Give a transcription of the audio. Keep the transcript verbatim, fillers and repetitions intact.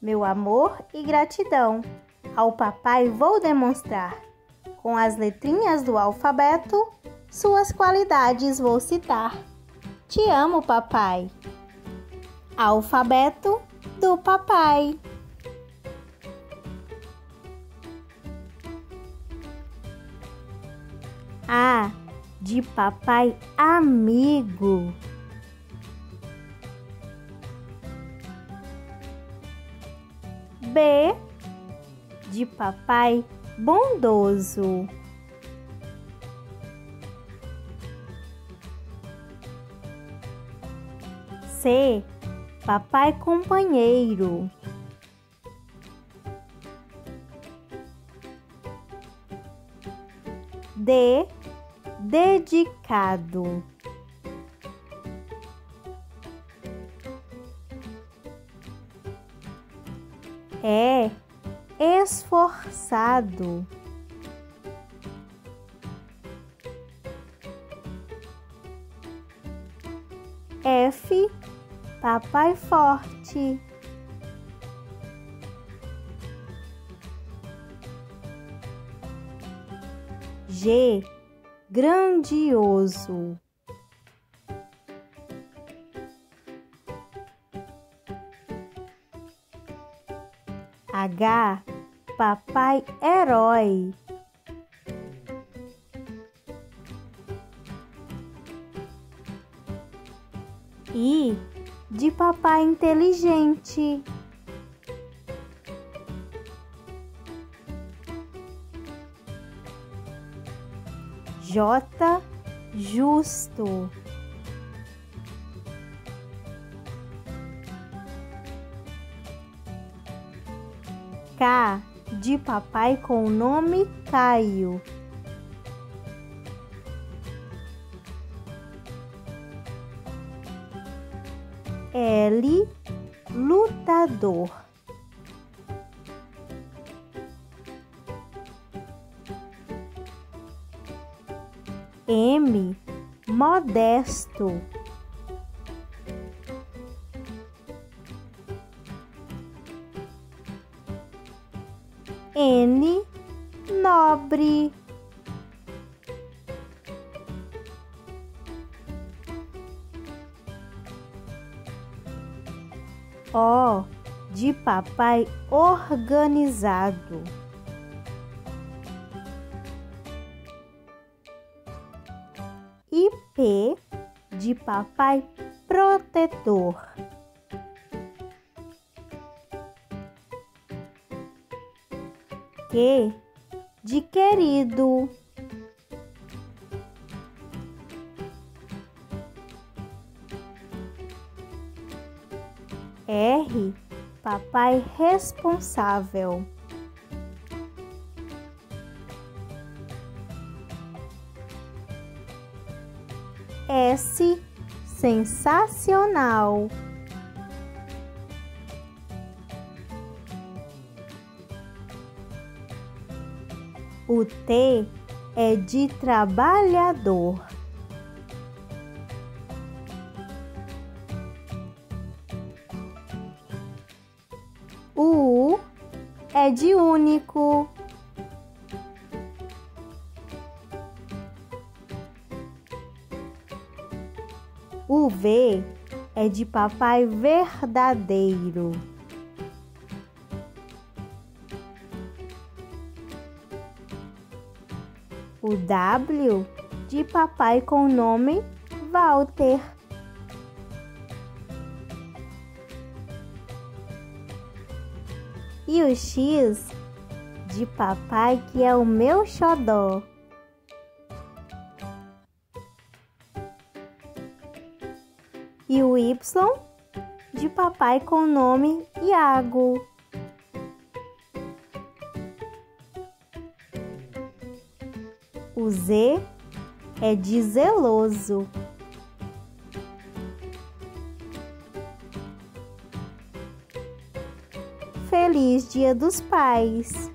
meu amor e gratidão. Ao papai vou demonstrar. Com as letrinhas do alfabeto, suas qualidades vou citar. Te amo, papai. Alfabeto do papai. A de papai amigo. B de papai bondoso. C, papai companheiro. D, dedicado. E, esforçado. F, papai forte. G, grandioso. H, papai herói. I, de papai inteligente. J, justo. K, de papai com o nome Caio. L, lutador. M, modesto. N, nobre. O, de papai organizado. E P, de papai protetor. Q, de querido. R, papai responsável. S, sensacional. O T é de trabalhador. O U é de único. O V é de papai verdadeiro. O W de papai com o nome Walter. E o X de papai que é o meu xodó. E o Y de papai com o nome Iago. O Z é de zeloso. Feliz Dia dos Pais!